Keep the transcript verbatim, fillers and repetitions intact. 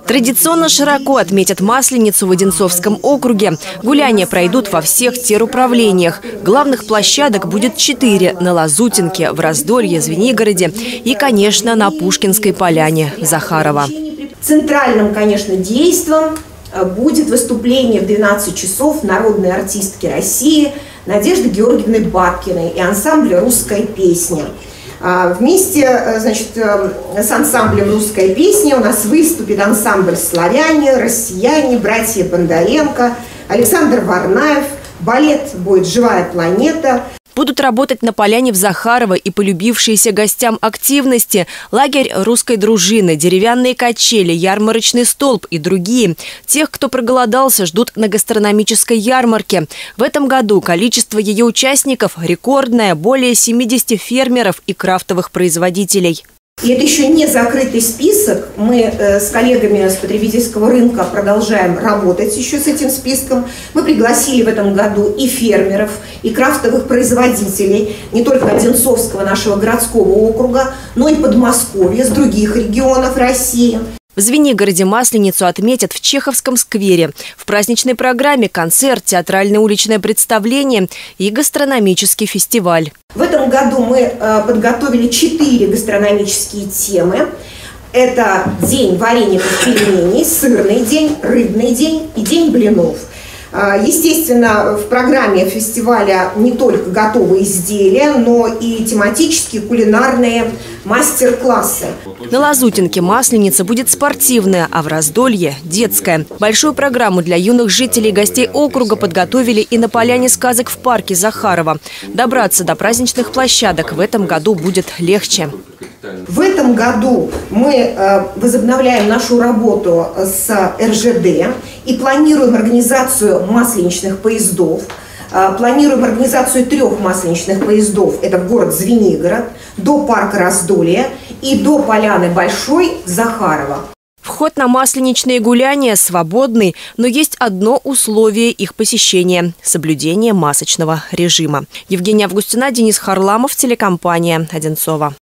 Традиционно широко отметят Масленицу в Одинцовском округе. Гуляния пройдут во всех теруправлениях. Главных площадок будет четыре – на Лазутинке, в Раздолье, Звенигороде и, конечно, на Пушкинской поляне в Захарово. Центральным, конечно, действом будет выступление в двенадцать часов народной артистки России Надежды Георгиевны Бабкиной и ансамбля «Русская песня». Вместе, значит, с ансамблем «Русская песня» у нас выступит ансамбль «Славяне», «Россияне», братья Бондаренко, Александр Варнаев, балет будет «Живая планета». Будут работать на поляне в Захарово и полюбившиеся гостям активности – лагерь русской дружины, деревянные качели, ярмарочный столб и другие. Тех, кто проголодался, ждут на гастрономической ярмарке. В этом году количество ее участников рекордное – более семидесяти фермеров и крафтовых производителей. И это еще не закрытый список. Мы э, с коллегами с потребительского рынка продолжаем работать еще с этим списком. Мы пригласили в этом году и фермеров, и крафтовых производителей, не только Одинцовского нашего городского округа, но и Подмосковья, с других регионов России. В Звенигороде Масленицу отметят в Чеховском сквере. В праздничной программе концерт, театральное уличное представление и гастрономический фестиваль. В этом году мы э, подготовили четыре гастрономические темы. Это день вареников, пельменей, сырный день, рыбный день и день блинов. Естественно, в программе фестиваля не только готовые изделия, но и тематические кулинарные мастер-классы. На Лазутинке Масленица будет спортивная, а в Раздолье – детская. Большую программу для юных жителей и гостей округа подготовили и на поляне сказок в парке Захарово. Добраться до праздничных площадок в этом году будет легче. В этом году мы возобновляем нашу работу с эр жэ дэ и планируем организацию масленичных поездов. Планируем организацию трех масленичных поездов. Это в город Звенигород, до парка Раздолье и до поляны Большой Захарово. Вход на масленичные гуляния свободный, но есть одно условие их посещения – соблюдение масочного режима. Евгения Августина, Денис Харламов, телекомпания «Одинцово».